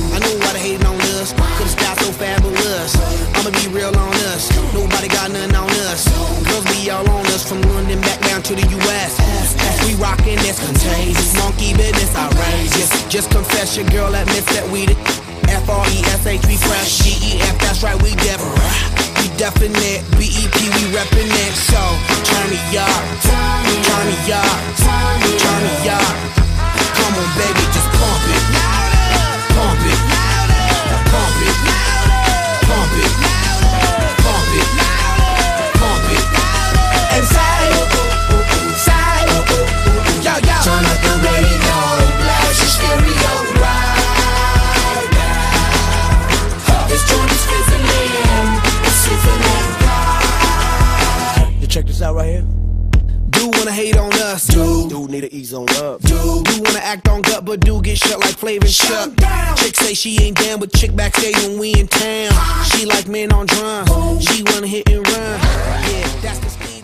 I know why they hating on us, cause the style so fabulous. I'ma be real on us, nobody got nothing on us. Girls be all on us, from London back down to the US. We rockin' this contagious, monkey business outrageous. Just confess your girl admits that we the F-R-E-S-H, we fresh. G-E-F, that's right, we different. We definite, B-E-P, we reppin' it. So, turn me up, turn me up, turn me up. Come on baby, just pump it, pump it, pump it, pump it, pump it, pump it. And side, side, yo, yo. Turn up the radio, blast your stereo right now. This joint is fizzling, it's sizzling hot. You check this out right here. Do wanna hate on us, do need to ease on up, do wanna act on gut, but do get shut like Flavor and Chuck. Chick say she ain't down, but chick backstage when we in town. She like men on drum, she wanna hit and run. Yeah, that's the speed.